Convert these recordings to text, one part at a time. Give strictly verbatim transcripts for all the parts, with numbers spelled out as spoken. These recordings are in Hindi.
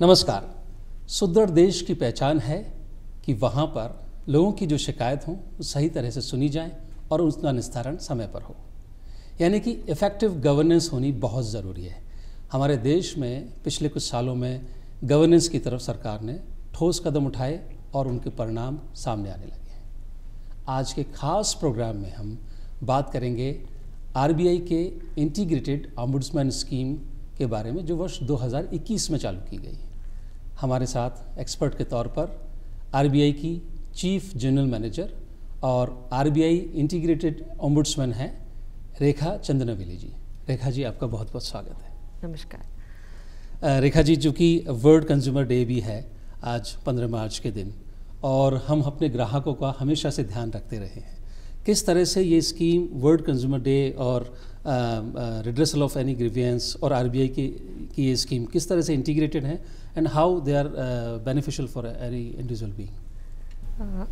नमस्कार। सुदृढ़ देश की पहचान है कि वहाँ पर लोगों की जो शिकायत हों वो सही तरह से सुनी जाएं और उसका निस्तारण समय पर हो, यानी कि इफ़ेक्टिव गवर्नेंस होनी बहुत ज़रूरी है। हमारे देश में पिछले कुछ सालों में गवर्नेंस की तरफ सरकार ने ठोस कदम उठाए और उनके परिणाम सामने आने लगे हैं। आज के खास प्रोग्राम में हम बात करेंगे आरबीआई के इंटीग्रेटेड ऑम्बुड्समैन स्कीम के बारे में, जो वर्ष दो हज़ार इक्कीस में चालू की गई। हमारे साथ एक्सपर्ट के तौर पर आरबीआई की चीफ जनरल मैनेजर और आरबीआई इंटीग्रेटेड ऑम्बुड्समैन हैं रेखा चंदनाविली जी। रेखा जी, आपका बहुत बहुत स्वागत है। नमस्कार। रेखा जी, जो कि वर्ल्ड कंज्यूमर डे भी है आज पंद्रह मार्च के दिन, और हम अपने ग्राहकों का हमेशा से ध्यान रखते रहे हैं, किस तरह से ये स्कीम वर्ल्ड कंज्यूमर डे और रिड्रेसल ऑफ एनी ग्रीवियंस और आरबीआई की की ये स्कीम किस तरह से इंटीग्रेटेड है and how they are beneficial for any individual being?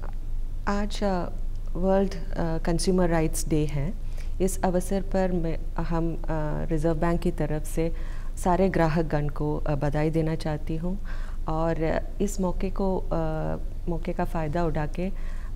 आज वर्ल्ड कंज्यूमर राइट्स डे है। इस अवसर पर मैं हम रिज़र्व uh, बैंक की तरफ से सारे ग्राहकगण को uh, बधाई देना चाहती हूँ और uh, इस मौके को uh, मौके का फ़ायदा उठा के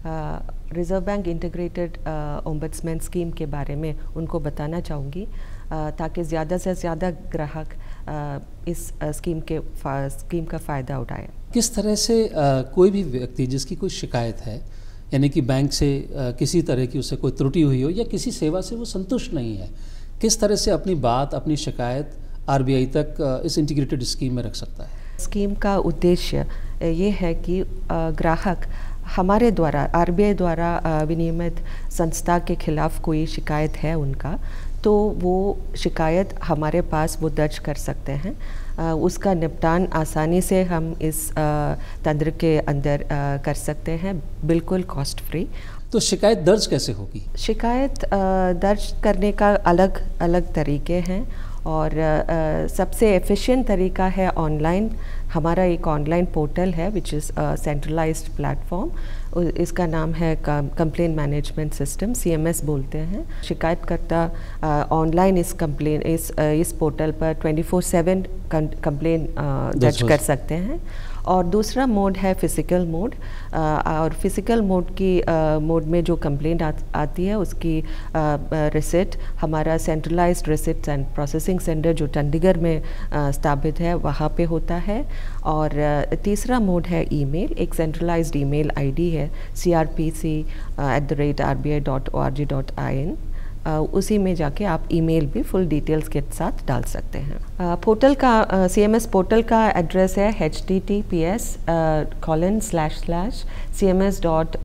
reserve bank integrated ombudsman scheme के बारे में उनको बताना चाहूँगी, ताकि ज़्यादा से ज़्यादा ग्राहक uh, इस uh, स्कीम के स्कीम का फ़ायदा उठाएं। किस तरह से uh, कोई भी व्यक्ति जिसकी कोई शिकायत है, यानी कि बैंक से uh, किसी तरह की उससे कोई त्रुटि हुई हो या किसी सेवा से वो संतुष्ट नहीं है, किस तरह से अपनी बात अपनी शिकायत आरबीआई तक uh, इस इंटीग्रेटेड स्कीम में रख सकता है? स्कीम का उद्देश्य ये है कि ग्राहक हमारे द्वारा आरबीआई द्वारा विनियमित संस्था के खिलाफ कोई शिकायत है उनका, तो वो शिकायत हमारे पास वो दर्ज कर सकते हैं। उसका निपटान आसानी से हम इस तंत्र के अंदर कर सकते हैं, बिल्कुल कॉस्ट फ्री। तो शिकायत दर्ज कैसे होगी? शिकायत दर्ज करने का अलग अलग तरीके हैं और uh, सबसे एफिशिएंट तरीका है ऑनलाइन। हमारा एक ऑनलाइन पोर्टल है विच इज़ सेंट्रलाइज्ड प्लेटफॉर्म, इसका नाम है कंप्लेन मैनेजमेंट सिस्टम, सीएमएस बोलते हैं। शिकायतकर्ता ऑनलाइन uh, इस कंप्लेन इस uh, इस पोर्टल पर ट्वेंटी फोर सेवन कंप्लेन दर्ज कर सकते हैं। और दूसरा मोड है फिज़िकल मोड, और फिज़िकल मोड की मोड में जो कंप्लेंट आ, आती है उसकी रिसिप्ट हमारा centralised receipt and processing centre जो चंडीगढ़ में स्थापित है वहाँ पे होता है। और तीसरा मोड है ईमेल। एक सेंट्रलाइज्ड ईमेल आईडी है C R P C at the rate R B I dot O R G dot I N. Uh, उसी में जाके आप ईमेल भी फुल डिटेल्स के साथ डाल सकते हैं। uh, पोर्टल का सीएमएस uh, पोर्टल का एड्रेस है H T T P S colon slash slash C M S dot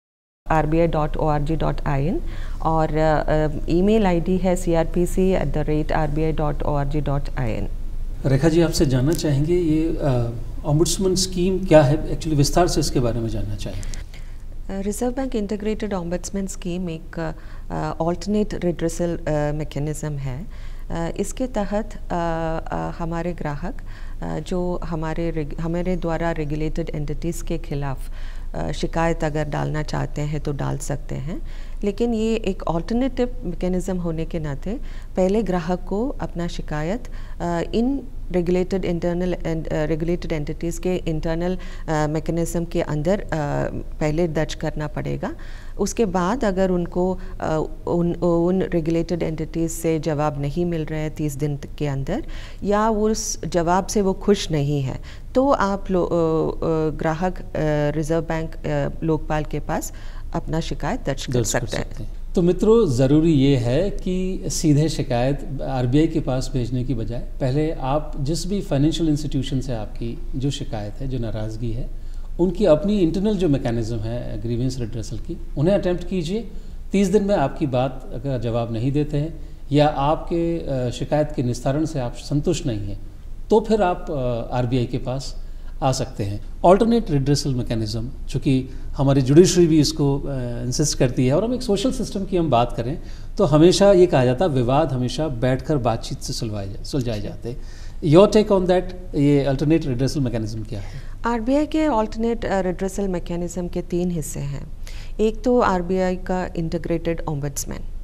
R B I dot O R G dot I N और ईमेल आईडी है C R P C at the rate R B I dot O R G dot I N. Rekha ji, आपसे जानना चाहेंगे ये ऑम्बुड्समैन स्कीम क्या है, एक्चुअली विस्तार से इसके बारे में जानना चाहेंगे। Reserve bank integrated ombudsman scheme एक ऑल्टरनेट रिड्रेसल मैकेनिज़्म है। uh, इसके तहत uh, uh, हमारे ग्राहक uh, जो हमारे हमारे द्वारा रेगुलेटेड एंटिटीज़ के खिलाफ uh, शिकायत अगर डालना चाहते हैं तो डाल सकते हैं, लेकिन ये एक ऑल्टरनेटिव मैकेनिज़्म होने के नाते पहले ग्राहक को अपना शिकायत uh, इन regulated internal and regulated entities के इंटरनल मैकेनिज़्म के अंदर uh, पहले दर्ज करना पड़ेगा। उसके बाद अगर उनको uh, उन उन रेगुलेटेड एंटिटीज़ से जवाब नहीं मिल रहा है तीस दिन के अंदर, या उस जवाब से वो खुश नहीं है, तो आप लो, uh, uh, ग्राहक रिज़र्व बैंक uh, लोकपाल के पास अपना शिकायत दर्ज कर सकते हैं। तो मित्रों, ज़रूरी ये है कि सीधे शिकायत आरबीआई के पास भेजने की बजाय पहले आप जिस भी फाइनेंशियल इंस्टीट्यूशन से आपकी जो शिकायत है, जो नाराज़गी है, उनकी अपनी इंटरनल जो मैकेनिज़्म है ग्रीवेंस रिड्रेसल की, उन्हें अटेम्प्ट कीजिए। तीस दिन में आपकी बात अगर जवाब नहीं देते हैं या आपके शिकायत के निस्तारण से आप संतुष्ट नहीं हैं, तो फिर आप आरबीआई के पास आ सकते हैं। ऑल्टरनेट रिड्रेसल मैकेनिज़्म, चूँकि हमारी जुडिशरी भी इसको इंसिस्ट करती है, और हम एक सोशल सिस्टम की हम बात करें तो हमेशा ये कहा जाता है विवाद हमेशा बैठकर बातचीत से सुलझाए जा सुलझाए जाते हैं। योर टेक ऑन दैट, ये अल्टरनेट रिड्रेसल मैकेनिज़्म क्या है? आरबीआई के ऑल्टरनेट रिड्रेसल मैकेनिज़्म के तीन हिस्से हैं। एक तो आरबीआई का इंटीग्रेटेड ओम्बड्समैन,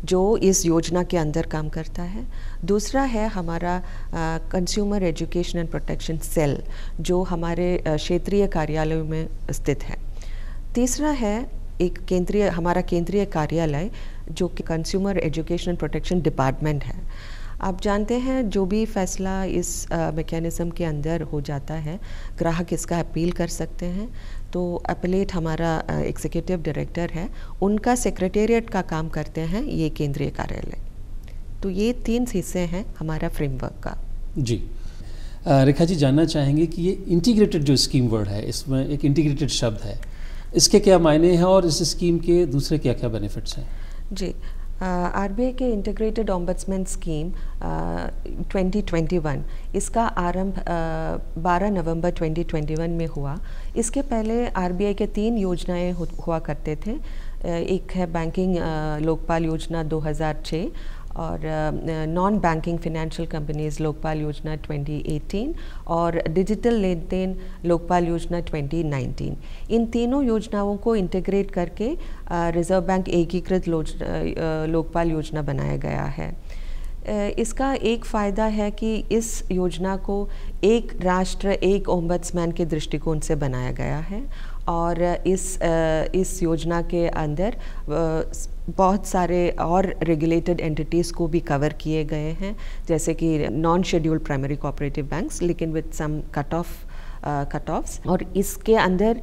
जो इस योजना के अंदर काम करता है। दूसरा है हमारा consumer education and protection cell, जो हमारे क्षेत्रीय कार्यालयों में स्थित है। तीसरा है एक केंद्रीय हमारा केंद्रीय कार्यालय जो कि consumer education and protection department है। आप जानते हैं जो भी फैसला इस मैकेनिज़्म के अंदर हो जाता है, ग्राहक इसका अपील कर सकते हैं। तो अपीलेट हमारा एग्जीक्यूटिव डायरेक्टर है, उनका सेक्रेटेरिएट का काम करते हैं ये केंद्रीय कार्यालय। तो ये तीन हिस्से हैं हमारा फ्रेमवर्क का। जी रेखा जी, जानना चाहेंगे कि ये इंटीग्रेटेड जो स्कीम वर्ड है, इसमें एक इंटीग्रेटेड शब्द है, इसके क्या मायने हैं और इस स्कीम के दूसरे क्या क्या बेनिफिट्स हैं? जी, आरबीआई के integrated ombudsman scheme twenty twenty one, इसका आरंभ बारह नवंबर ट्वेंटी ट्वेंटी वन में हुआ। इसके पहले आरबीआई के तीन योजनाएं हुआ करते थे। एक है बैंकिंग लोकपाल योजना दो हज़ार छह और नॉन बैंकिंग फाइनेंशियल कंपनीज लोकपाल योजना ट्वेंटी एटीन और डिजिटल लेन देन लोकपाल योजना ट्वेंटी नाइनटीन। इन तीनों योजनाओं को इंटीग्रेट करके रिजर्व बैंक एकीकृत लोकपाल योजना बनाया गया है। इसका एक फ़ायदा है कि इस योजना को एक राष्ट्र एक ओम्बड्समैन के दृष्टिकोण से बनाया गया है और इस इस योजना के अंदर बहुत सारे और रेगुलेटेड एंटिटीज़ को भी कवर किए गए हैं, जैसे कि non scheduled primary cooperative banks, लेकिन with some cut off cut offs. और इसके अंदर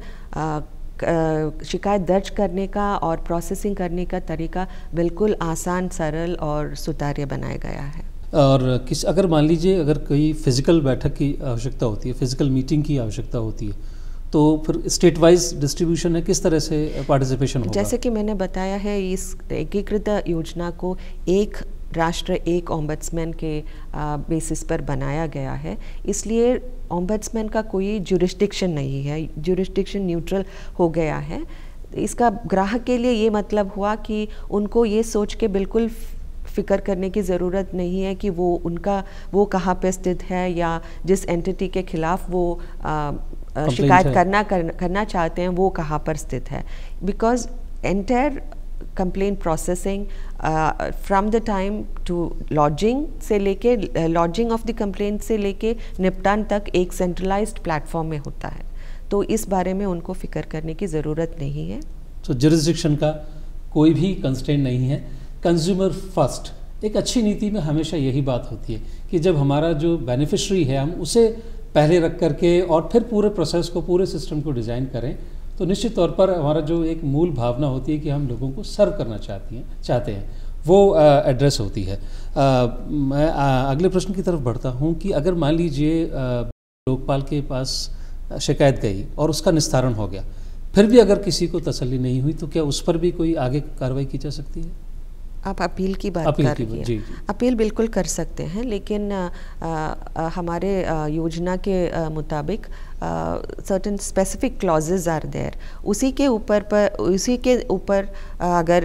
शिकायत दर्ज करने का और प्रोसेसिंग करने का तरीका बिल्कुल आसान, सरल और सुतार्य बनाया गया है। और किस अगर मान लीजिए अगर कोई फिज़िकल बैठक की आवश्यकता होती है, फिज़िकल मीटिंग की आवश्यकता होती है, तो फिर स्टेट वाइज डिस्ट्रीब्यूशन है, किस तरह से पार्टिसिपेशन होगा? जैसे कि मैंने बताया है, इस एकीकृत योजना को एक राष्ट्र एक ओम्बड्समैन के बेसिस पर बनाया गया है, इसलिए ओम्बड्समैन का कोई जुरिस्डिक्शन नहीं है, जुरिस्डिक्शन न्यूट्रल हो गया है। इसका ग्राहक के लिए ये मतलब हुआ कि उनको ये सोच के बिल्कुल फ़िक्र करने की ज़रूरत नहीं है कि वो उनका वो कहाँ पे स्थित है या जिस एंटिटी के ख़िलाफ़ वो आ, शिकायत करना कर, करना चाहते हैं वो कहाँ पर स्थित है। Because entire complaint processing from the time to lodging से लेके लॉजिंग ऑफ द कंप्लेंट से लेके निपटान तक एक सेंट्रलाइज्ड प्लेटफॉर्म में होता है। तो इस बारे में उनको फ़िक्र करने की ज़रूरत नहीं है। तो जुरिस्डिक्शन का कोई भी कंस्ट्रेंट नहीं है। कंज्यूमर फर्स्ट, एक अच्छी नीति में हमेशा यही बात होती है कि जब हमारा जो बेनिफिशरी है हम उसे पहले रख करके और फिर पूरे प्रोसेस को, पूरे सिस्टम को डिज़ाइन करें, तो निश्चित तौर पर हमारा जो एक मूल भावना होती है कि हम लोगों को सर्व करना चाहती हैं चाहते हैं वो एड्रेस होती है। आ, मैं आ, अगले प्रश्न की तरफ बढ़ता हूँ कि अगर मान लीजिए लोकपाल के पास शिकायत गई और उसका निस्तारण हो गया, फिर भी अगर किसी को तसल्ली नहीं हुई तो क्या उस पर भी कोई आगे कार्रवाई की जा सकती है? आप अपील की बात अपील कर रही हैं। अपील बिल्कुल कर सकते हैं, लेकिन आ, आ, हमारे आ, योजना के आ, मुताबिक certain specific clauses are there. उसी के ऊपर पर उसी के ऊपर अगर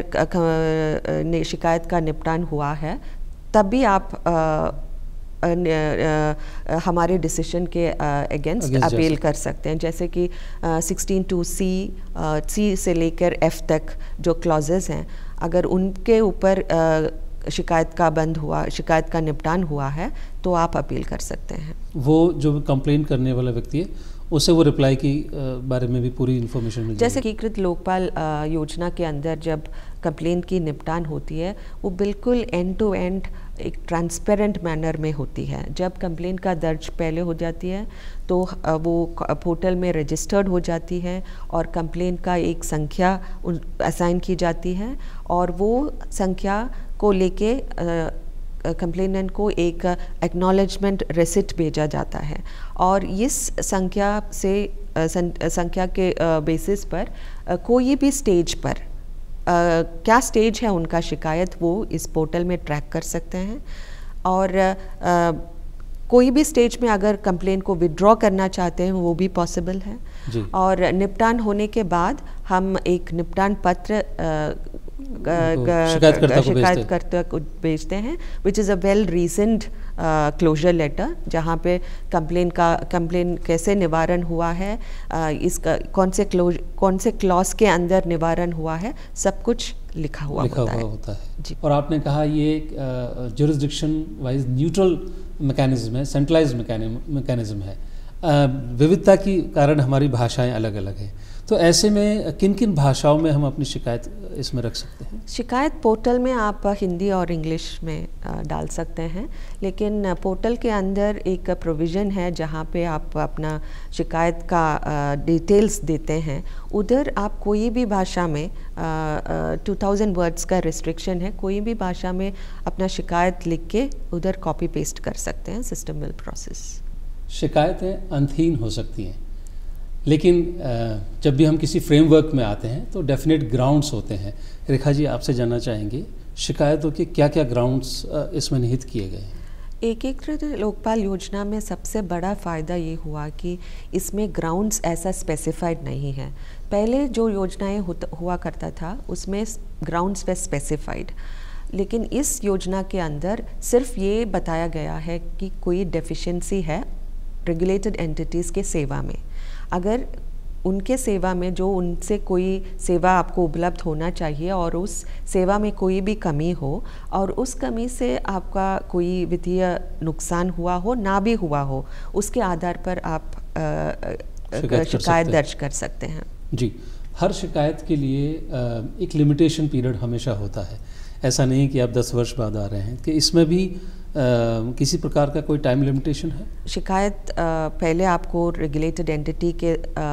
शिकायत का निपटान हुआ है तब भी आप आ, आ, आ, हमारे डिसीजन के अगेंस्ट अपील कर सकते हैं। जैसे कि सिक्सटीन टू सी सी से लेकर एफ तक जो क्लॉजेज हैं, अगर उनके ऊपर शिकायत का बंद हुआ, शिकायत का निपटान हुआ है, तो आप अपील कर सकते हैं। वो जो कंप्लेन करने वाला व्यक्ति है उसे वो रिप्लाई की बारे में भी पूरी इन्फॉर्मेशन मिल जाएगी। जैसे एकीकृत लोकपाल योजना के अंदर जब कंप्लेंट की निपटान होती है वो बिल्कुल एंड टू एंड एक ट्रांसपेरेंट मैनर में होती है। जब कंप्लेंट का दर्ज पहले हो जाती है तो वो पोर्टल में रजिस्टर्ड हो जाती है और कंप्लेंट का एक संख्या असाइन की जाती है और वो संख्या को लेके कंप्लेनेंट को एक एक्नॉलेजमेंट रिसिप्ट भेजा जाता है और इस संख्या से संख्या के बेसिस पर कोई भी स्टेज पर Uh, क्या स्टेज है उनका शिकायत वो इस पोर्टल में ट्रैक कर सकते हैं और uh, कोई भी स्टेज में अगर कंप्लेंट को विड्रॉ करना चाहते हैं वो भी पॉसिबल है। और निपटान होने के बाद हम एक निपटान पत्र शिकायतकर्ता को भेजते हैं, which is a well reasoned closure letter, जहाँ पे कंप्लेन का कंप्लेन कैसे निवारण हुआ है, uh, इसका कौन से क्लोज कौन से क्लॉज के अंदर निवारण हुआ है, सब कुछ लिखा हुआ लिखा होता हुआ है। होता है जी। और आपने कहा ये ज्यूरिसडिक्शन वाइज न्यूट्रल मैकेनिज्म है, सेंट्रलाइज्ड मैकेनिज्म है। अ, विविधता के कारण हमारी भाषाएं अलग अलग हैं, तो ऐसे में किन किन भाषाओं में हम अपनी शिकायत इसमें रख सकते हैं? शिकायत पोर्टल में आप हिंदी और इंग्लिश में अ, डाल सकते हैं, लेकिन पोर्टल के अंदर एक प्रोविज़न है जहाँ पे आप अपना शिकायत का डिटेल्स देते हैं। उधर आप कोई भी भाषा में टू थाउजेंड वर्ड्स का रिस्ट्रिक्शन है, कोई भी भाषा में अपना शिकायत लिख के उधर कॉपी पेस्ट कर सकते हैं, सिस्टम विल प्रोसेस। शिकायतें अंतहीन हो सकती हैं, लेकिन जब भी हम किसी फ्रेमवर्क में आते हैं तो डेफिनेट ग्राउंड्स होते हैं। रेखा जी, आपसे जानना चाहेंगे शिकायतों के क्या क्या ग्राउंड्स इसमें निहित किए गए हैं? एकीकृत लोकपाल योजना में सबसे बड़ा फ़ायदा ये हुआ कि इसमें ग्राउंड्स ऐसा स्पेसिफाइड नहीं है। पहले जो योजनाएं हुआ करता था उसमें ग्राउंड्स पे स्पेसिफाइड, लेकिन इस योजना के अंदर सिर्फ ये बताया गया है कि कोई डेफिशिएंसी है रेगुलेटेड एंटिटीज़ के सेवा में। अगर उनके सेवा में जो उनसे कोई सेवा आपको उपलब्ध होना चाहिए और उस सेवा में कोई भी कमी हो और उस कमी से आपका कोई वित्तीय नुकसान हुआ हो ना भी हुआ हो, उसके आधार पर आप शिकायत दर्ज कर सकते हैं। जी, हर शिकायत के लिए एक लिमिटेशन पीरियड हमेशा होता है। ऐसा नहीं कि आप दस वर्ष बाद आ रहे हैं, कि इसमें भी आ, किसी प्रकार का कोई टाइम लिमिटेशन है? शिकायत आ, पहले आपको रेगुलेटेड एंटिटी के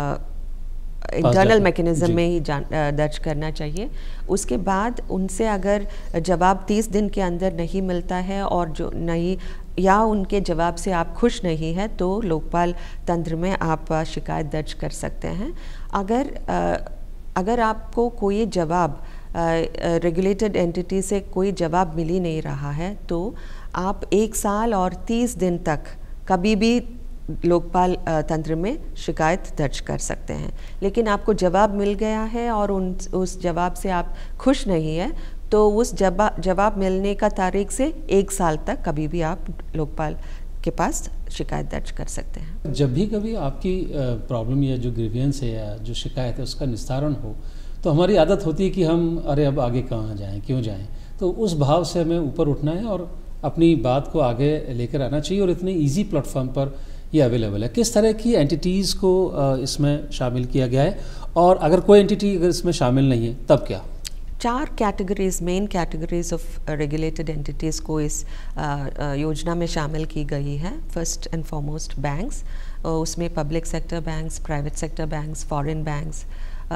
इंटरनल मैकेनिज्म में ही दर्ज करना चाहिए। उसके बाद उनसे अगर जवाब तीस दिन के अंदर नहीं मिलता है और जो नहीं या उनके जवाब से आप खुश नहीं हैं, तो लोकपाल तंत्र में आप शिकायत दर्ज कर सकते हैं। अगर आ, अगर आपको कोई जवाब रेगुलेटेड एंटिटी से कोई जवाब मिल ही नहीं रहा है, तो आप एक साल और तीस दिन तक कभी भी लोकपाल तंत्र में शिकायत दर्ज कर सकते हैं। लेकिन आपको जवाब मिल गया है और उन उस जवाब से आप खुश नहीं है, तो उस जवाब जवाब मिलने का तारीख से एक साल तक कभी भी आप लोकपाल के पास शिकायत दर्ज कर सकते हैं। जब भी कभी आपकी प्रॉब्लम या जो ग्रीवियंस है या जो शिकायत है उसका निस्तारण हो, तो हमारी आदत होती है कि हम अरे अब आगे कहाँ जाएं, क्यों जाएं। तो उस भाव से हमें ऊपर उठना है और अपनी बात को आगे लेकर आना चाहिए, और इतने इजी प्लेटफॉर्म पर ये अवेलेबल है। किस तरह की एंटिटीज़ को इसमें शामिल किया गया है, और अगर कोई एंटिटी अगर इसमें शामिल नहीं है तब क्या? चार categories, main categories of regulated entities को इस योजना में शामिल की गई है। फर्स्ट एंड फॉरमोस्ट बैंक्स, उसमें public sector banks, private sector banks, foreign banks,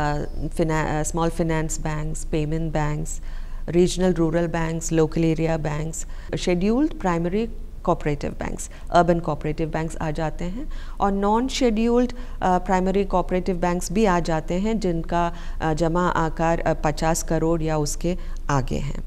small finance banks, payment banks, regional rural banks, local area banks, scheduled primary cooperative banks, urban cooperative banks आ जाते हैं, और non scheduled primary cooperative banks भी आ जाते हैं जिनका uh, जमा आकार पचास uh, करोड़ या उसके आगे हैं।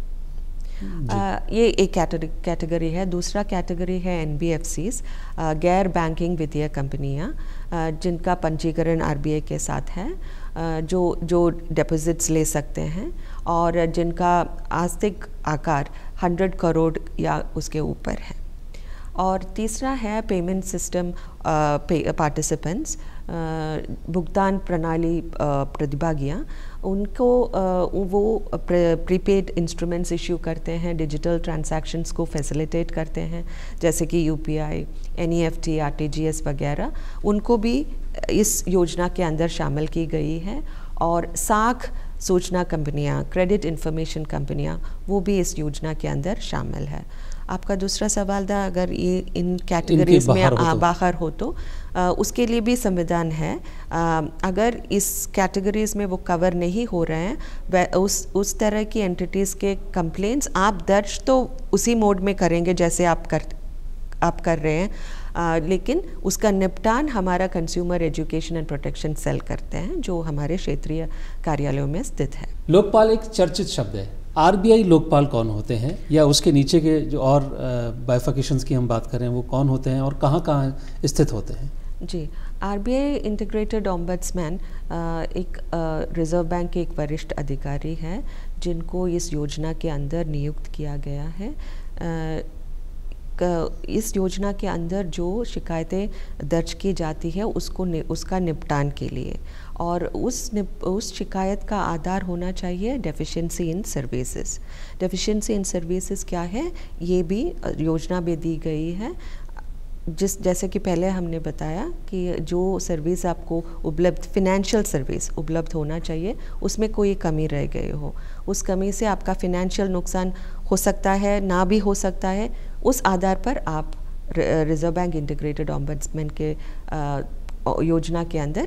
uh, ये एक कैटेगरी है। दूसरा कैटेगरी है एन बी एफ सीज़, गैर बैंकिंग वित्तीय कंपनियां, uh, जिनका पंजीकरण आर बी आई के साथ है, uh, जो जो डिपॉजिट्स ले सकते हैं और जिनका आर्थिक आकार सौ करोड़ या उसके ऊपर है। और तीसरा है पेमेंट सिस्टम पार्टिसिपेंट्स, भुगतान प्रणाली प्रतिभागियाँ। उनको uh, वो प्रीपेड इंस्ट्रूमेंट्स इश्यू करते हैं, डिजिटल ट्रांजैक्शंस को फैसिलिटेट करते हैं, जैसे कि U P I, N E F T, R T G S वगैरह। उनको भी इस योजना के अंदर शामिल की गई है। और साख सूचना कंपनियां, क्रेडिट इंफॉर्मेशन कंपनियां, वो भी इस योजना के अंदर शामिल है। आपका दूसरा सवाल था अगर ये इन कैटेगरीज में आ, बाहर हो तो आ, उसके लिए भी संविधान है। आ, अगर इस कैटेगरीज में वो कवर नहीं हो रहे हैं, उस उस तरह की एंटिटीज़ के कंप्लेंट्स आप दर्ज तो उसी मोड में करेंगे जैसे आप कर आप कर रहे हैं, आ, लेकिन उसका निपटान हमारा consumer education and protection cell करते हैं, जो हमारे क्षेत्रीय कार्यालयों में स्थित है। लोकपाल एक चर्चित शब्द है। आर बी आई लोकपाल कौन होते हैं, या उसके नीचे के जो और बाइफिकेशंस की हम बात करें वो कौन होते हैं और कहाँ कहाँ स्थित होते हैं? जी, R B I integrated ombudsman एक रिजर्व बैंक के एक वरिष्ठ अधिकारी है जिनको इस योजना के अंदर नियुक्त किया गया है। आ, इस योजना के अंदर जो शिकायतें दर्ज की जाती है उसको नि, उसका निपटान के लिए, और उस निप, उस शिकायत का आधार होना चाहिए deficiency in services. Deficiency in services क्या है, ये भी योजना में दी गई है। जिस जैसे कि पहले हमने बताया कि जो सर्विस आपको उपलब्ध, फिनेंशियल सर्विस उपलब्ध होना चाहिए, उसमें कोई कमी रह गई हो, उस कमी से आपका फिनेंशियल नुकसान हो सकता है, ना भी हो सकता है, उस आधार पर आप रिजर्व बैंक इंटीग्रेटेड ओम्बड्समैन के आ, योजना के अंदर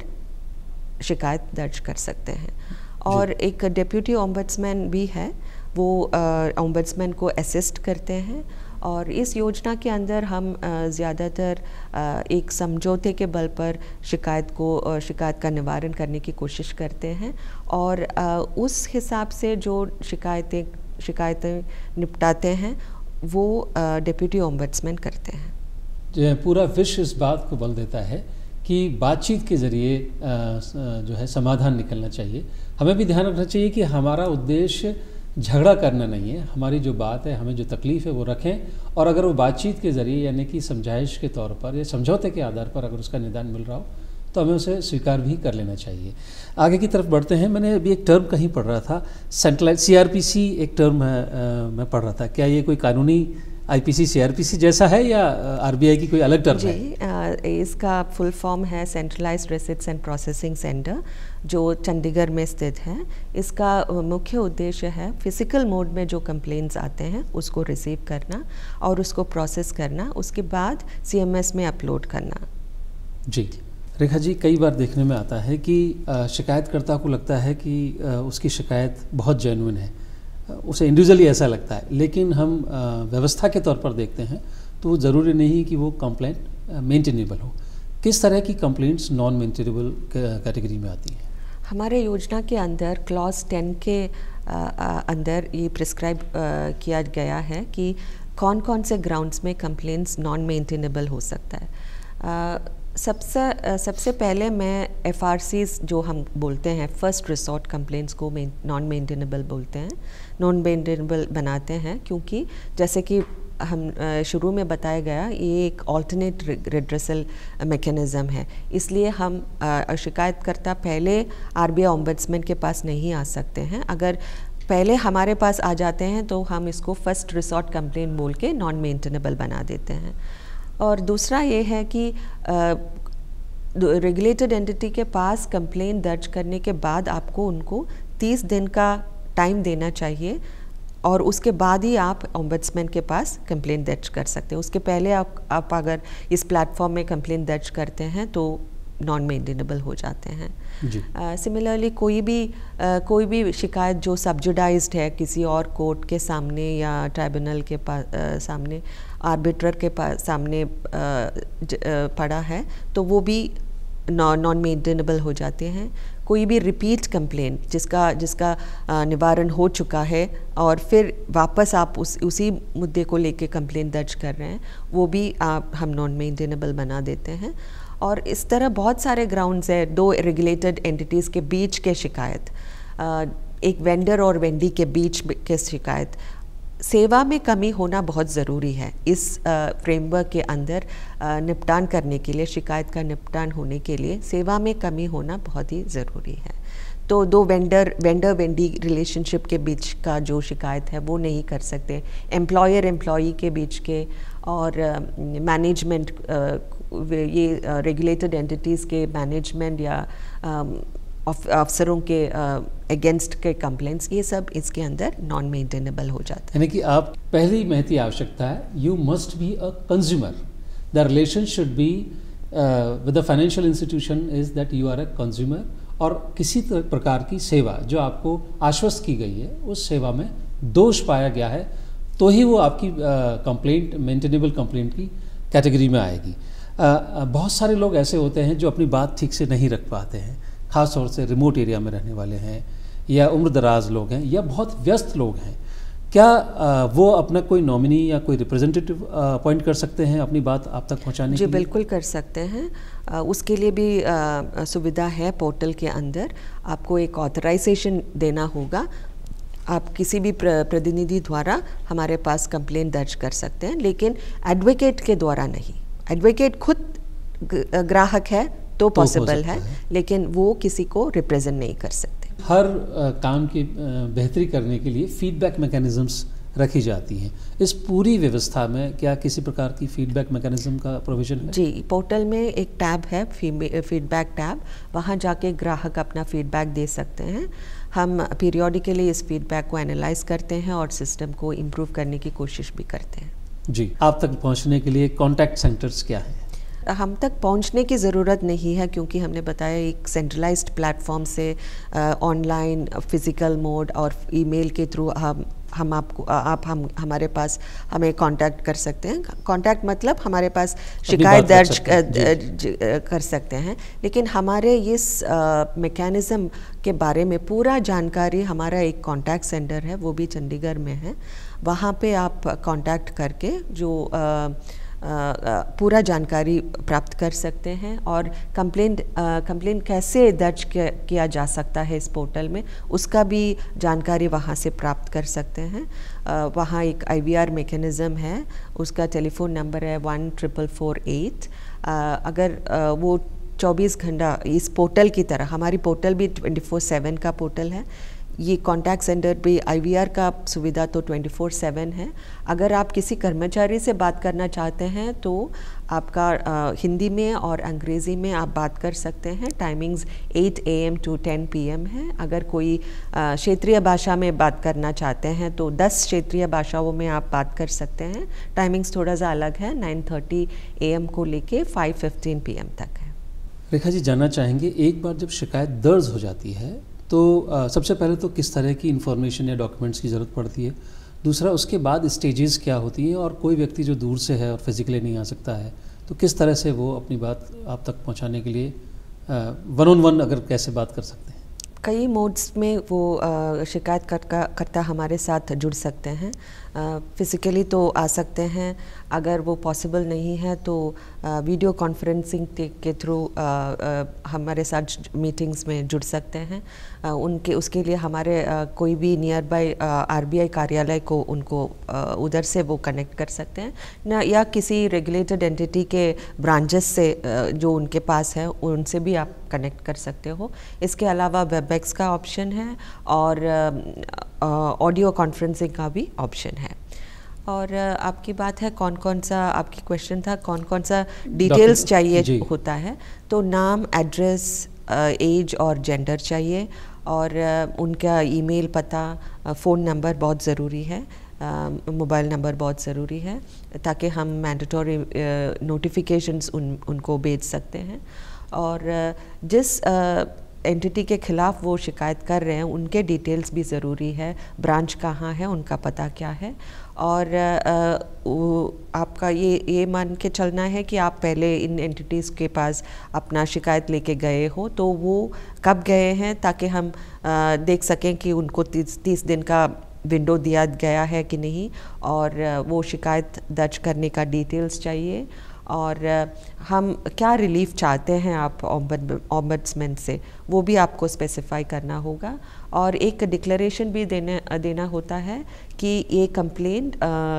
शिकायत दर्ज कर सकते हैं। और एक डिप्यूटी ओम्बड्समैन भी है, वो ओम्बड्समैन को असिस्ट करते हैं। और इस योजना के अंदर हम ज़्यादातर एक समझौते के बल पर शिकायत को शिकायत का निवारण करने की कोशिश करते हैं, और उस हिसाब से जो शिकायतें शिकायतें निपटाते हैं वो डिप्यूटी ओम्बड्समैन करते हैं। जो पूरा विश्व इस बात को बल देता है कि बातचीत के ज़रिए जो है समाधान निकलना चाहिए। हमें भी ध्यान रखना चाहिए कि हमारा उद्देश्य झगड़ा करना नहीं है, हमारी जो बात है, हमें जो तकलीफ़ है वो रखें, और अगर वो बातचीत के ज़रिए यानी कि समझाइश के तौर पर या समझौते के आधार पर अगर उसका निदान मिल रहा हो तो हमें उसे स्वीकार भी कर लेना चाहिए। आगे की तरफ बढ़ते हैं। मैंने अभी एक टर्म कहीं पढ़ रहा था, centralised C R P C एक टर्म है, आ, मैं पढ़ रहा था, क्या ये कोई कानूनी I P C C R P C जैसा है या आर बी आई की कोई अलग टर्म जी, है? जी, इसका फुल फॉर्म है centralised receipts and processing centre, जो चंडीगढ़ में स्थित है। इसका मुख्य उद्देश्य है फिजिकल मोड में जो कंप्लेंट्स आते हैं उसको रिसीव करना और उसको प्रोसेस करना, उसके बाद सी एम एस में अपलोड करना। जी रेखा जी, कई बार देखने में आता है कि शिकायतकर्ता को लगता है कि उसकी शिकायत बहुत जेन्युइन है, उसे इंडिविजुअली ऐसा लगता है, लेकिन हम व्यवस्था के तौर पर देखते हैं तो ज़रूरी नहीं कि वो कंप्लेंट मेंटेनेबल हो। किस तरह की कंप्लेंट्स नॉन मेंटेनेबल कैटेगरी में आती हैं? हमारे योजना के अंदर क्लॉज टेन के आ, आ, अंदर ये प्रिस्क्राइब किया गया है कि कौन कौन से ग्राउंड्स में कंप्लेंट्स नॉन मेंटेनेबल हो सकता है। आ, सबसे सबसे पहले मैं एफ आर सीज़ जो हम बोलते हैं, फर्स्ट रिसोर्ट कंप्लेंट्स को नॉन मेंटेनेबल बोलते हैं, नॉन मेंटेनेबल बनाते हैं, क्योंकि जैसे कि हम शुरू में बताया गया ये एक ऑल्टरनेट रिड्रेसल मैकेनिज़्म है, इसलिए हम शिकायतकर्ता पहले आर बी आई ओम्बड्समैन के पास नहीं आ सकते हैं। अगर पहले हमारे पास आ जाते हैं तो हम इसको फर्स्ट रिसोर्ट कंप्लेंट बोल के नॉन मेंटेनेबल बना देते हैं। और दूसरा ये है कि रेगुलेटेड एंटिटी के पास कंप्लेंट दर्ज करने के बाद आपको उनको तीस दिन का टाइम देना चाहिए, और उसके बाद ही आप ओम्बड्समैन के पास कंप्लेंट दर्ज कर सकते हैं। उसके पहले आप आप अगर इस प्लेटफॉर्म में कंप्लेंट दर्ज करते हैं तो नॉन मेंटेनेबल हो जाते हैं। सिमिलरली uh, कोई भी uh, कोई भी शिकायत जो सब्जुडाइज्ड है किसी और कोर्ट के सामने या ट्राइब्यूनल के पास uh, सामने आर्बिट्रर के पास सामने uh, uh, पड़ा है तो वो भी नॉन मेंटेनेबल हो जाते हैं। कोई भी रिपीट कंप्लेंट जिसका जिसका निवारण हो चुका है और फिर वापस आप उस उसी मुद्दे को लेके कंप्लेंट दर्ज कर रहे हैं, वो भी आप हम नॉन मेंटेनेबल बना देते हैं। और इस तरह बहुत सारे ग्राउंड्स है, दो रेगुलेटेड एंटिटीज़ के बीच के शिकायत, एक वेंडर और वेंडी के बीच के शिकायत, सेवा में कमी होना बहुत ज़रूरी है। इस फ्रेमवर्क के अंदर आ, निपटान करने के लिए, शिकायत का निपटान होने के लिए सेवा में कमी होना बहुत ही ज़रूरी है। तो दो वेंडर वेंडर वेंडी रिलेशनशिप के बीच का जो शिकायत है वो नहीं कर सकते। एम्प्लॉयर एम्प्लॉई के बीच के और मैनेजमेंट uh, ये रेगुलेटेड एंटिटीज़ के मैनेजमेंट या uh, अफसरों के अगेंस्ट uh, के कंप्लेंट्स, ये सब इसके अंदर नॉन मेंटेनेबल हो जाता है। यानी कि आप पहली महती आवश्यकता है, you must be a consumer, the relation should be with the financial institution is that you are a consumer, और किसी प्रकार की सेवा जो आपको आश्वस्त की गई है उस सेवा में दोष पाया गया है तो ही वो आपकी कंप्लेंट मेंटेनेबल कंप्लेंट की कैटेगरी में आएगी। uh, बहुत सारे लोग ऐसे होते हैं जो अपनी बात ठीक से नहीं रख पाते हैं, ख़ास तौर से रिमोट एरिया में रहने वाले हैं या उम्र दराज लोग हैं या बहुत व्यस्त लोग हैं। क्या आ, वो अपना कोई नॉमिनी या कोई रिप्रेजेंटेटिव अपॉइंट कर सकते हैं अपनी बात आप तक पहुंचाने जी के लिए? बिल्कुल कर सकते हैं। आ, उसके लिए भी आ, सुविधा है पोर्टल के अंदर। आपको एक ऑथराइजेशन देना होगा आप किसी भी प्रतिनिधि द्वारा हमारे पास कंप्लेंट दर्ज कर सकते हैं, लेकिन एडवोकेट के द्वारा नहीं। एडवोकेट खुद ग्राहक है तो पॉसिबल है, है, लेकिन वो किसी को रिप्रेजेंट नहीं कर सकते। हर आ, काम की बेहतरी करने के लिए फीडबैक मैकेनिज्म्स रखी जाती हैं। इस पूरी व्यवस्था में क्या किसी प्रकार की फीडबैक मैकेनिज्म का प्रोविजन है? जी, पोर्टल में एक टैब है, फीडबैक टैब, वहाँ जाके ग्राहक अपना फीडबैक दे सकते हैं। हम पीरियोडिकली इस फीडबैक को एनालाइज करते हैं और सिस्टम को इम्प्रूव करने की कोशिश भी करते हैं। जी, आप तक पहुँचने के लिए कॉन्टैक्ट सेंटर्स क्या हैं? हम तक पहुंचने की ज़रूरत नहीं है, क्योंकि हमने बताया एक सेंट्रलाइज्ड प्लेटफॉर्म से ऑनलाइन, फिज़िकल मोड और ईमेल के थ्रू हम हम आपको आप हम हमारे पास हमें कांटेक्ट कर सकते हैं। कांटेक्ट मतलब हमारे पास शिकायत दर्ज कर, कर सकते हैं, लेकिन हमारे इस मैकेनिज़्म के बारे में पूरा जानकारी हमारा एक कांटेक्ट सेंटर है, वो भी चंडीगढ़ में है। वहाँ पे आप कांटेक्ट करके जो आ, पूरा जानकारी प्राप्त कर सकते हैं, और कंप्लेंट कंप्लेंट कैसे दर्ज किया जा सकता है इस पोर्टल में, उसका भी जानकारी वहाँ से प्राप्त कर सकते हैं। वहाँ एक आई वी आर मैकेनिज़्म है, उसका टेलीफोन नंबर है वन ट्रिपल फोर एट। अगर आ, वो चौबीस घंटा इस पोर्टल की तरह, हमारी पोर्टल भी ट्वेंटी फोर सेवन का पोर्टल है, ये कॉन्टैक्ट सेंटर भी आई वी आर का सुविधा तो ट्वेंटी फोर सेवन है। अगर आप किसी कर्मचारी से बात करना चाहते हैं तो आपका आ, हिंदी में और अंग्रेज़ी में आप बात कर सकते हैं। Timings eight A M to ten P M है। अगर कोई क्षेत्रीय भाषा में बात करना चाहते हैं तो दस क्षेत्रीय भाषाओं में आप बात कर सकते हैं। टाइमिंग्स थोड़ा सा अलग है, नाइन थर्टी ए एम को लेके फाइव फिफ्टीन पी एम तक है। रेखा जी, जानना चाहेंगे, एक बार जब शिकायत दर्ज हो जाती है तो आ, सबसे पहले तो किस तरह की इन्फॉर्मेशन या डॉक्यूमेंट्स की ज़रूरत पड़ती है? दूसरा, उसके बाद स्टेजेस क्या होती है, और कोई व्यक्ति जो दूर से है और फिजिकली नहीं आ सकता है तो किस तरह से वो अपनी बात आप तक पहुंचाने के लिए वन ऑन वन अगर कैसे बात कर सकते हैं? कई मोड्स में वो शिकायत करता हमारे साथ जुड़ सकते हैं। फ़िज़िकली तो आ सकते हैं, अगर वो पॉसिबल नहीं है तो वीडियो कॉन्फ्रेंसिंग के थ्रू हमारे साथ मीटिंग्स में जुड़ सकते हैं। आ, उनके उसके लिए हमारे आ, कोई भी nearby R B I कार्यालय को उनको आ, उधर से वो कनेक्ट कर सकते हैं ना, या किसी रेगुलेटेड एंटिटी के ब्रांचेस से आ, जो उनके पास है उनसे भी आप कनेक्ट कर सकते हो। इसके अलावा वेबएक्स का ऑप्शन है और ऑडियो कॉन्फ्रेंसिंग का भी ऑप्शन है। और आपकी बात है कौन कौन सा, आपकी क्वेश्चन था कौन कौन सा डिटेल्स चाहिए होता है, तो नाम, एड्रेस, एज और जेंडर चाहिए, और उनका ईमेल पता, फ़ोन नंबर बहुत ज़रूरी है, मोबाइल नंबर बहुत ज़रूरी है, ताकि हम मैंडेटरी नोटिफिकेशंस उन उनको भेज सकते हैं। और जिस एंटिटी के ख़िलाफ़ वो शिकायत कर रहे हैं उनके डिटेल्स भी ज़रूरी है, ब्रांच कहाँ है, उनका पता क्या है, और आ, वो आपका ये ये मान के चलना है कि आप पहले इन एंटिटीज़ के पास अपना शिकायत लेके गए हो, तो वो कब गए हैं, ताकि हम आ, देख सकें कि उनको तीस तीस दिन का विंडो दिया गया है कि नहीं, और वो शिकायत दर्ज करने का डिटेल्स चाहिए, और हम क्या रिलीफ चाहते हैं आप ऑम्बड्समैन से, वो भी आपको स्पेसिफाई करना होगा, और एक डिक्लेरेशन भी देने देना होता है कि ये कंप्लेंट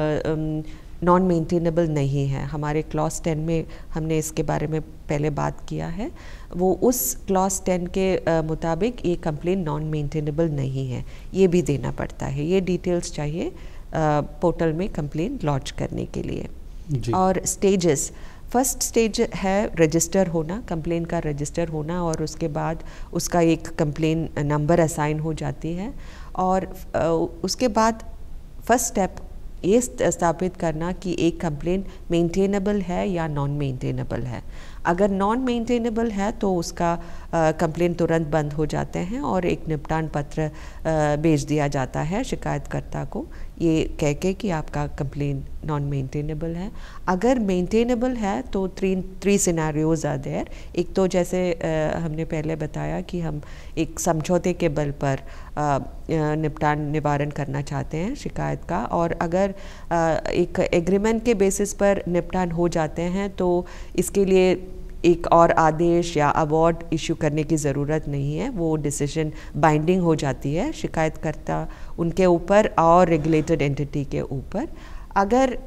नॉन मेंटेनेबल नहीं है। हमारे क्लॉज टेन में हमने इसके बारे में पहले बात किया है, वो उस क्लॉज टेन के आ, मुताबिक ये कंप्लेंट नॉन मेंटेनेबल नहीं है, ये भी देना पड़ता है। ये डिटेल्स चाहिए आ, पोर्टल में कंप्लेंट लॉन्च करने के लिए। और स्टेजेस, फर्स्ट स्टेज है रजिस्टर होना, कंप्लेन का रजिस्टर होना, और उसके बाद उसका एक कंप्लेन नंबर असाइन हो जाती है, और उसके बाद फर्स्ट स्टेप ये स्थापित करना कि एक कंप्लेन मेंटेनेबल है या नॉन मेंटेनेबल है। अगर नॉन मेंटेनेबल है तो उसका कंप्लेन तुरंत बंद हो जाते हैं और एक निपटान पत्र भेज दिया जाता है शिकायतकर्ता को, ये कह के कि आपका कंप्लेन नॉन मेंटेनेबल है। अगर मेंटेनेबल है तो three three scenarios are there. एक तो जैसे आ, हमने पहले बताया कि हम एक समझौते के बल पर आ, निपटान निवारण करना चाहते हैं शिकायत का, और अगर आ, एक एग्रीमेंट के बेसिस पर निपटान हो जाते हैं तो इसके लिए एक और आदेश या अवार्ड इशू करने की ज़रूरत नहीं है, वो डिसीजन बाइंडिंग हो जाती है शिकायतकर्ता उनके ऊपर और रेगुलेटेड एंटिटी के ऊपर। अगर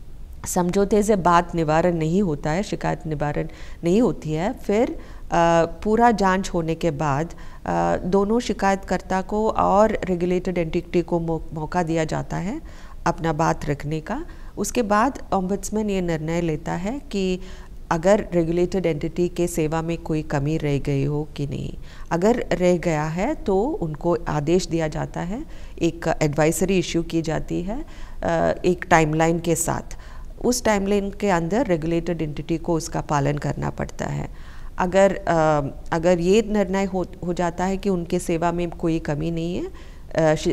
समझौते से बात निवारण नहीं होता है, शिकायत निवारण नहीं होती है, फिर आ, पूरा जांच होने के बाद आ, दोनों शिकायतकर्ता को और रेगुलेटेड एंटिटी को मौ, मौका दिया जाता है अपना बात रखने का। उसके बाद ओम्बुड्समैन ये निर्णय लेता है कि अगर रेगुलेटेड एंटिटी के सेवा में कोई कमी रह गई हो कि नहीं। अगर रह गया है तो उनको आदेश दिया जाता है, एक एडवाइजरी इशू की जाती है एक टाइमलाइन के साथ। उस टाइमलाइन के अंदर रेगुलेटेड एंटिटी को उसका पालन करना पड़ता है। अगर आ, अगर ये निर्णय हो हो जाता है कि उनके सेवा में कोई कमी नहीं है, शि,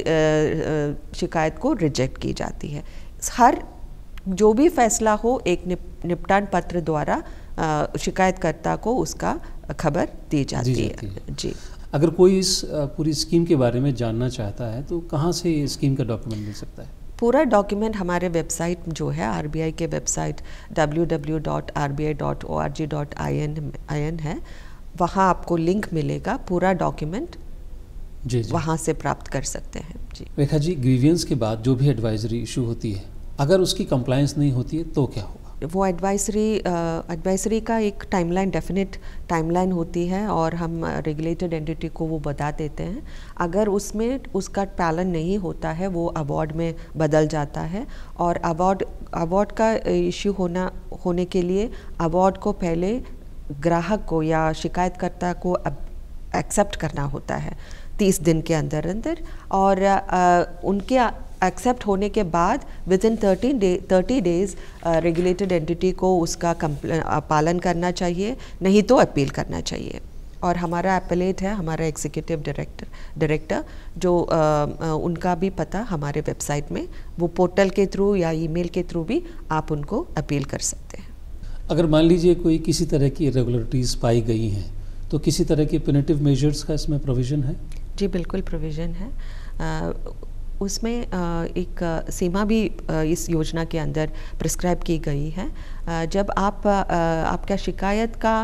आ, शिकायत को रिजेक्ट की जाती है। हर जो भी फैसला हो एक निप, निपटान पत्र द्वारा शिकायतकर्ता को उसका खबर दी जाती, दी जाती है, है जी। अगर कोई इस पूरी स्कीम के बारे में जानना चाहता है तो कहाँ से ये स्कीम का डॉक्यूमेंट मिल सकता है? पूरा डॉक्यूमेंट हमारे वेबसाइट जो है आरबीआई के website W W W dot R B I dot O R G dot I N है, वहाँ आपको लिंक मिलेगा, पूरा डॉक्यूमेंट जी, जी वहाँ से प्राप्त कर सकते हैं जी। रेखा जी, ग्रीवियंस के बाद जो भी एडवाइजरी इशू होती है, अगर उसकी कंप्लायंस नहीं होती है तो क्या होगा? वो एडवाइजरी एडवाइजरी का एक टाइमलाइन, डेफिनेट टाइमलाइन होती है और हम रेगुलेटेड एंटिटी को वो बता देते हैं। अगर उसमें उसका पालन नहीं होता है वो अवार्ड में बदल जाता है, और अवार्ड अवार्ड का इश्यू होना होने के लिए अवार्ड को पहले ग्राहक को या शिकायतकर्ता को एक्सेप्ट करना होता है तीस दिन के अंदर अंदर, और आ, उनके एक्सेप्ट होने के बाद within thirty day thirty days regulated entity को उसका पालन करना चाहिए, नहीं तो अपील करना चाहिए। और हमारा अपीलेट है हमारा एग्जीक्यूटिव डायरेक्टर डायरेक्टर जो आ, आ, उनका भी पता हमारे वेबसाइट में, वो पोर्टल के थ्रू या ईमेल के थ्रू भी आप उनको अपील कर सकते हैं। अगर मान लीजिए कोई किसी तरह की इरेगुलरिटीज़ पाई गई हैं तो किसी तरह के पेनल्टिव मेजर्स का इसमें प्रोविज़न है? जी बिल्कुल प्रोविज़न है। आ, उसमें एक सीमा भी इस योजना के अंदर प्रिस्क्राइब की गई है। जब आप आपका शिकायत का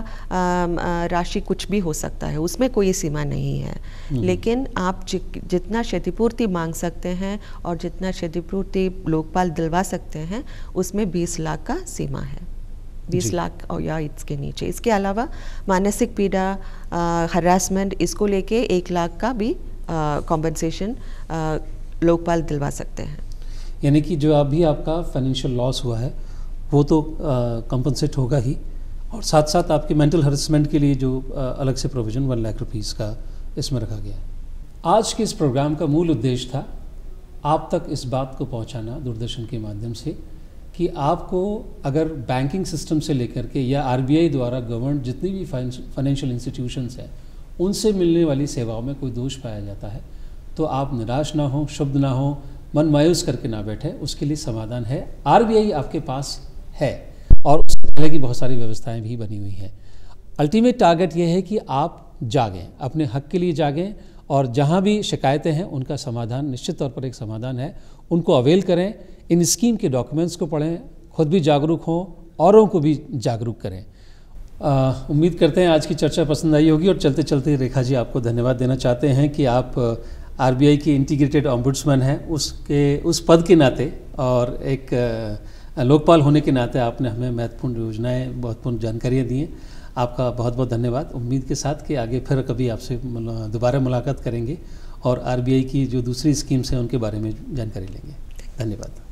राशि कुछ भी हो सकता है, उसमें कोई सीमा नहीं है, लेकिन आप जितना क्षतिपूर्ति मांग सकते हैं और जितना क्षतिपूर्ति लोकपाल दिलवा सकते हैं उसमें बीस लाख का सीमा है, बीस लाख और या इसके नीचे। इसके अलावा मानसिक पीड़ा, हरासमेंट, इसको लेके एक लाख का भी कॉम्पनसेशन लोकपाल दिलवा सकते हैं। यानी कि जो अभी आपका फाइनेंशियल लॉस हुआ है वो तो कंपनसेट होगा ही, और साथ साथ आपके मेंटल हरेसमेंट के लिए जो आ, अलग से प्रोविज़न वन लाख रुपीज़ का इसमें रखा गया है। आज के इस प्रोग्राम का मूल उद्देश्य था आप तक इस बात को पहुंचाना दूरदर्शन के माध्यम से कि आपको अगर बैंकिंग सिस्टम से लेकर के या आरबीआई द्वारा गवर्न जितनी भी फाइनेंशियल इंस्टीट्यूशंस हैं उनसे मिलने वाली सेवाओं में कोई दोष पाया जाता है तो आप निराश ना हो, शुभ ना हो, मन मायूस करके ना बैठे, उसके लिए समाधान है। आरबीआई आपके पास है और उससे पहले की बहुत सारी व्यवस्थाएं भी बनी हुई हैं। अल्टीमेट टारगेट ये है कि आप जागें, अपने हक के लिए जागें, और जहां भी शिकायतें हैं उनका समाधान निश्चित तौर पर एक समाधान है, उनको अवेल करें, इन स्कीम के डॉक्यूमेंट्स को पढ़ें, खुद भी जागरूक हों, औरों को भी जागरूक करें। आ, उम्मीद करते हैं आज की चर्चा पसंद आई होगी, और चलते चलते रेखा जी आपको धन्यवाद देना चाहते हैं कि आप आरबीआई की इंटीग्रेटेड ओम्बुड्समैन हैं, उसके उस पद के नाते और एक लोकपाल होने के नाते आपने हमें महत्वपूर्ण योजनाएं, महत्वपूर्ण जानकारियां दी हैं। आपका बहुत बहुत धन्यवाद। उम्मीद के साथ कि आगे फिर कभी आपसे दोबारा मुलाकात करेंगे और आरबीआई की जो दूसरी स्कीम्स हैं उनके बारे में जानकारी लेंगे। धन्यवाद।